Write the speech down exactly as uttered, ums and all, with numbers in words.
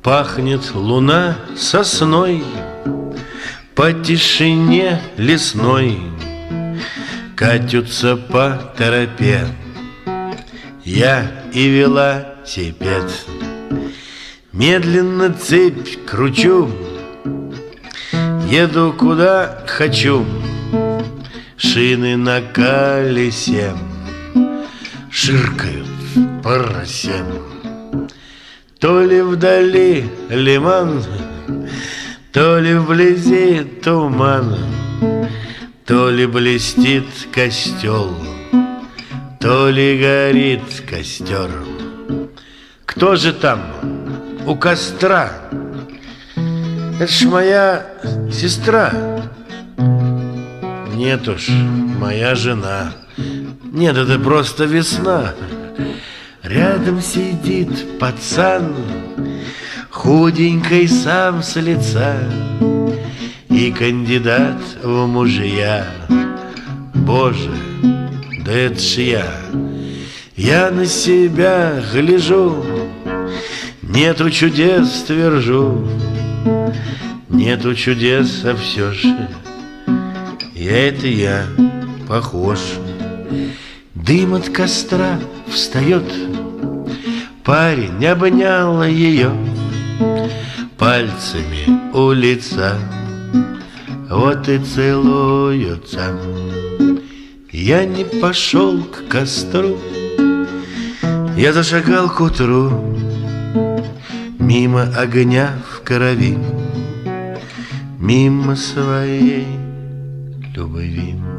Пахнет луна сосной, по тишине лесной катятся по тропе я и велосипед. Медленно цепь кручу, еду куда хочу. Шины на колесе ширкают по росе. То ли вдали лиман, то ли вблизи туман, то ли блестит костел, то ли горит костер. Кто же там у костра? Это ж моя сестра. Нет уж, моя жена. Нет, это просто весна. Рядом сидит пацан, худенький сам с лица, и кандидат в мужья. Боже, да это ж я. Я на себя гляжу, нету чудес, твержу. Нету чудес, а все же я это я похож. Дым от костра встает, парень обнял ее пальцами у лица, вот и целуются. Я не пошел к костру, я зашагал к утру, мимо огня в крови, мимо своей любви.